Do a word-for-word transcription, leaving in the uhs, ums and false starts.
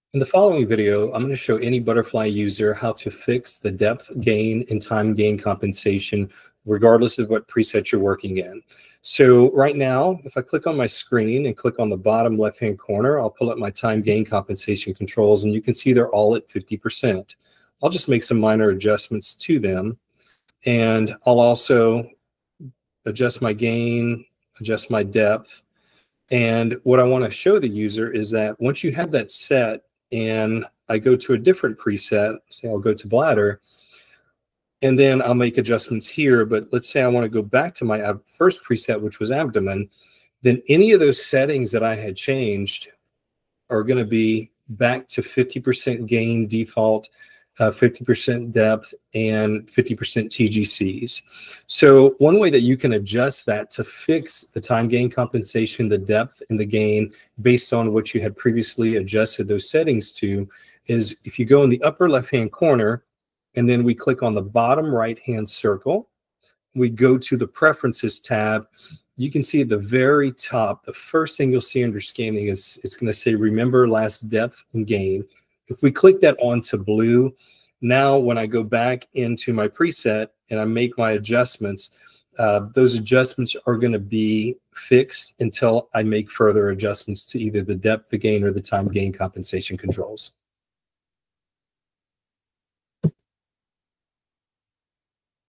In the following video, I'm going to show any butterfly user how to fix the depth gain and time gain compensation, regardless of what preset you're working in. So right now, if I click on my screen and click on the bottom left-hand corner, I'll pull up my time gain compensation controls, and you can see they're all at fifty percent. I'll just make some minor adjustments to them, and I'll also adjust my gain, adjust my depth. And what I want to show the user is that once you have that set, and I go to a different preset, say I'll go to bladder, and then I'll make adjustments here. But let's say I want to go back to my first preset, which was abdomen, then any of those settings that I had changed are going to be back to fifty percent gain default, uh, fifty percent depth, and fifty percent T G Cs. So one way that you can adjust that to fix the time gain compensation, the depth, and the gain based on what you had previously adjusted those settings to is if you go in the upper left-hand corner, and then we click on the bottom right-hand circle, we go to the Preferences tab. You can see at the very top, the first thing you'll see under scanning is it's going to say Remember Last Depth and Gain. If we click that onto blue, now when I go back into my preset and I make my adjustments, uh, those adjustments are going to be fixed until I make further adjustments to either the depth, the gain, or the time gain compensation controls.